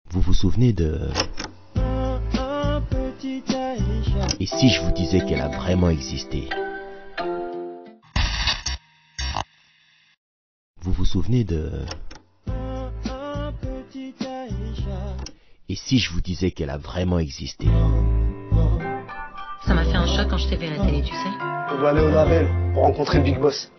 Vous vous souvenez de... Et si je vous disais qu'elle a vraiment existé? Vous vous souvenez de... Et si je vous disais qu'elle a vraiment existé? Ça m'a fait un choc quand je t'ai vu à la télé, tu sais. On doit aller au label pour rencontrer le Big Boss.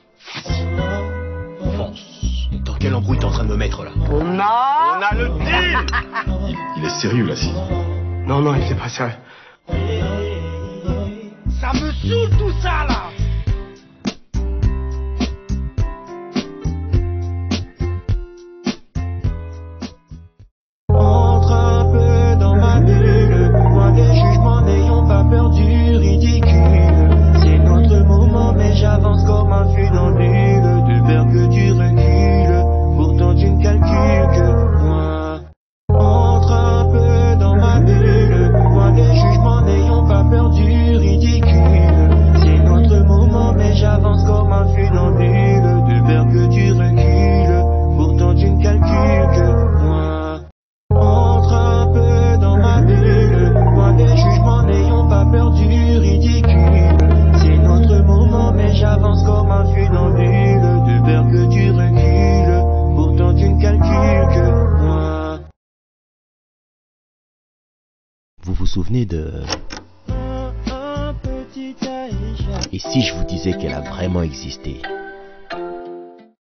Fonce. Dans quelle embrouille t'es en train de me mettre là? On a le deal. Il est sérieux là, si. Non, il fait pas sérieux. Ça me saoule tout ça là. Entre un peu dans ma bulle, loin des jugements, n'ayons pas peur du ridicule. C'est notre moment, mais j'avance comme un funambule. De peur que tu recules, pourtant tu ne calcules que moi. Entre un peu dans ma bulle, loin des jugements, n'ayons pas peur du ridicule. C'est notre moment, mais j'avance comme un funambule. De peur que tu recules, pourtant tu ne calcules que moi. Entre un peu dans ma bulle, loin des jugements, n'ayons pas peur du ridicule. C'est notre moment, mais j'avance comme un funambule. De peur que tu recules, pourtant tu ne calcules que moi. Vous vous souvenez de... Et si je vous disais qu'elle a vraiment existé?